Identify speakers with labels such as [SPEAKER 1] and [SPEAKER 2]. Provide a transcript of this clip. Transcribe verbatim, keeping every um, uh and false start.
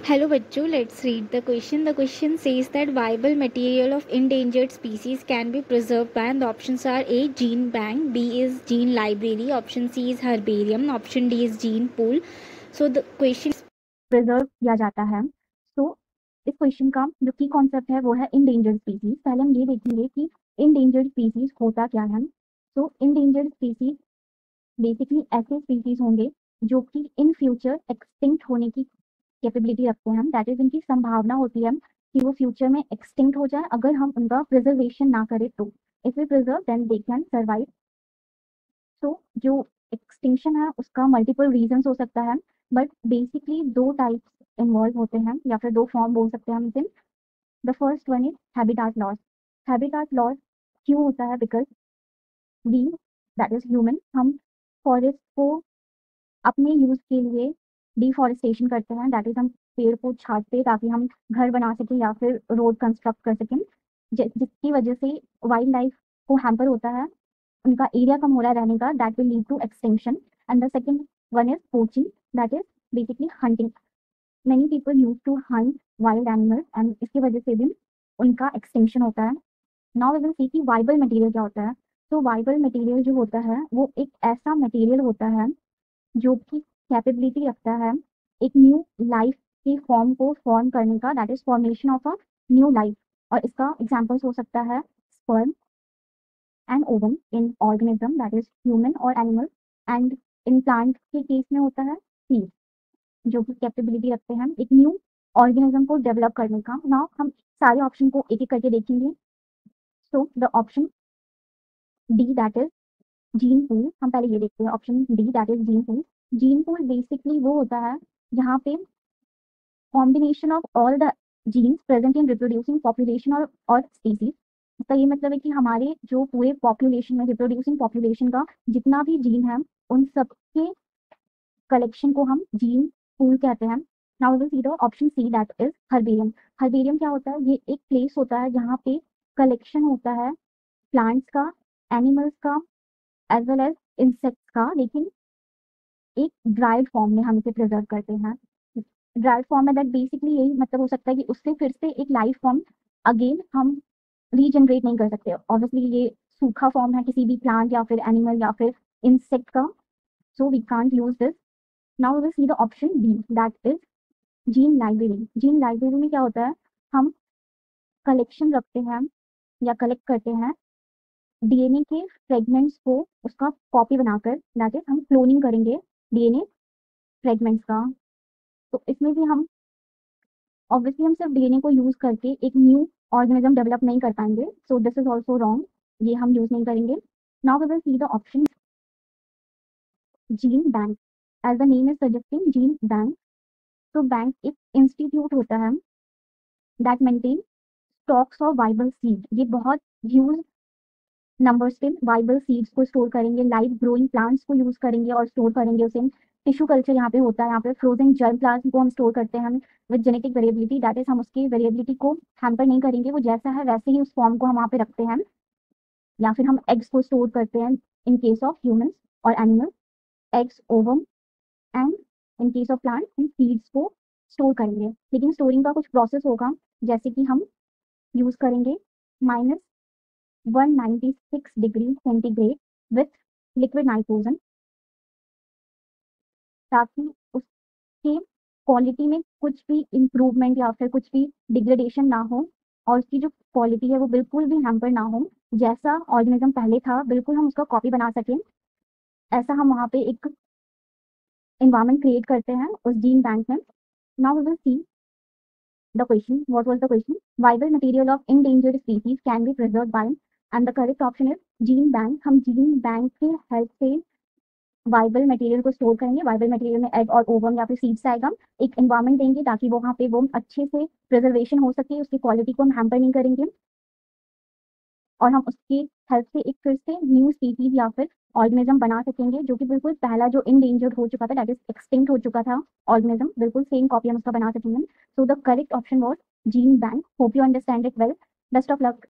[SPEAKER 1] Hello बच्चों, let's read the question. The question says that viable material of endangered species can be preserved by, and the options are A. Gene bank, B is gene library, option C is herbarium, option D is gene pool. So the question
[SPEAKER 2] preserve किया जाता है। सो so, इस question का जो की concept है वो है इंडेंजर्ड स्पीसीज। पहले हम ये देखेंगे कि इंडेंजर्ड स्पीसीज होता क्या है। सो इंडेंजर्ड स्पीसीज बेसिकली ऐसे स्पीसीज होंगे जो कि इन फ्यूचर एक्सटिंक्ट होने की कैपेबिलिटी रखते हैं। दैट इज इनकी संभावना होती है कि वो फ्यूचर में एक्सटिंक्ट हो जाए अगर हम उनका प्रिजर्वेशन ना करें तो। If we preserve then they can survive. So जो एक्सटिंक्शन है उसका मल्टीपल रीजंस हो सकता है, बट बेसिकली दो टाइप्स इन्वॉल्व होते हैं या फिर दो फॉर्म बोल सकते हैं हम इसे। The first one is habitat loss. Habitat loss क्यों होता है? Because we that is human हम फॉरेस्ट को अपने यूज के लिए डिफॉरेस्टेशन करते हैं। दैट इज हम पेड़ को छाटते ताकि हम घर बना सकें या फिर रोड कंस्ट्रक्ट कर सकें, जिसकी वजह से वाइल्ड लाइफ को हैम्पर होता है, उनका एरिया कम हो रहा है रहने का। That will lead to extinction. And the second one is poaching, that is basically hunting. Many people use to hunt wild animals and इसकी वजह से भी उनका एक्सटिंक्शन होता है। नाउ वी विल सी कि वाइबल मटेरियल क्या होता है। तो वाइबल मटेरियल जो होता है वो एक ऐसा मटेरियल होता है जो कि कैपेबिलिटी रखता है एक न्यू लाइफ की फॉर्म को फॉर्म करने का। That is formation of a new life. और इसका एग्जाम्पल्स हो सकता है sperm and ovum in organism that is human और एनिमल, एंड इन प्लांट के केस में होता है सीड, जो कि कैपेबिलिटी रखते हैं एक न्यू ऑर्गेनिज्म को डेवलप करने का। नाउ हम सारे ऑप्शन को एक एक करके देखेंगे। So the option D that is gene pool, हम पहले ये देखते हैं option D that is gene pool. Gene pool basically वो होता है जहाँ पे combination of all the genes present in reproducing population और और स्पीसीज। इसका ये मतलब है कि हमारे जो पूरे पॉपुलेशन में रिप्रोड्यूसिंग पॉपुलेशन का जितना भी जीन है उन सबके कलेक्शन को हम जीन पूल कहते हैं। Now will see the option C that is herbarium. Herbarium क्या होता है? ये एक प्लेस होता है जहाँ पे कलेक्शन होता है प्लांट्स का, एनिमल्स का, एज वेल एज इंसेक्ट्स का, लेकिन एक ड्राइड फॉर्म में हम इसे प्रिजर्व करते हैं। ड्राइड फॉर्म में दैट बेसिकली यही मतलब हो सकता है कि उससे फिर से एक लाइफ फॉर्म अगेन हम रीजनरेट नहीं कर सकते। ऑब्वियसली ये सूखा फॉर्म है किसी भी प्लांट या फिर एनिमल या फिर इंसेक्ट का, so we can't use this. Now we will see the option B that is gene library. Gene library में क्या होता है? हम कलेक्शन रखते हैं या कलेक्ट करते हैं डीएनए के फ्रेगमेंट्स को, उसका कॉपी बनाकर, दैट इज हम क्लोनिंग करेंगे डीएनए फ्रेगमेंट्स का। तो इसमें भी हम ऑब्वियसली हम सिर्फ डीएनए को यूज करके एक न्यू ऑर्गेनिज्म डेवलप नहीं कर पाएंगे, so this is also wrong, ये हम यूज नहीं करेंगे। Now we will see the option gene bank. As the name is suggesting gene bank. तो बैंक एक इंस्टीट्यूट होता है that maintain stocks of viable seed. ये बहुत ह्यूज नंबर्स पे वाइबल सीड्स को स्टोर करेंगे, लाइव ग्रोइंग प्लांट्स को यूज करेंगे और स्टोर करेंगे उसे। टिश्यू कल्चर यहाँ पे होता है, यहाँ पे फ्रोजन जर्म प्लाज्म को हम स्टोर करते हैं with genetic variability. That is हम उसकी वेरिएबिलिटी को हैम्पर नहीं करेंगे, वो जैसा है वैसे ही उस फॉर्म को हम वहाँ पे रखते हैं। या फिर हम एग्स को स्टोर करते हैं इन केस ऑफ ह्यूमंस और animals, eggs, ovum, and in case of plant हम सीड्स को स्टोर करेंगे। लेकिन स्टोरिंग का कुछ प्रोसेस होगा, जैसे कि हम यूज करेंगे minus one ninety six degree centigrade with liquid nitrogen, ताकि उसके क्वालिटी में कुछ भी इम्प्रूवमेंट या फिर कुछ भी डिग्रेडेशन ना हो और उसकी जो क्वालिटी है वो बिल्कुल भी हैम्पर ना हो। जैसा ऑर्गेनिज्म पहले था बिल्कुल हम उसका कॉपी बना सकें, ऐसा हम वहाँ पे एक एनवायरमेंट क्रिएट करते हैं उस जीन बैंक में। Now we will see the question, what was the question? Viable material of endangered species can be preserved by, and the correct option is gene bank. हम जीन बैंक के help से viable material को store करेंगे। Viable material में egg और ovum या फिर seeds आएगा, एक एनवायरमेंट देंगे ताकि वो वहाँ पे वो अच्छे से प्रिजर्वेशन हो सके, उसकी क्वालिटी को हम हैम्पर नहीं करेंगे और हम उसकी हेल्प से एक फिर से न्यू स्पीसीज या फिर ऑर्गेनिज्म बना सकेंगे, जो कि बिल्कुल पहला जो इंडेंजर्ड हो चुका था, दैट इज एक्सटिंक्ट हो चुका था ऑर्गेनिज्म, बिल्कुल सेम कॉपी हम उसका बना सकेंगे। So the correct option was gene bank. Hope you understand it well. Best of luck.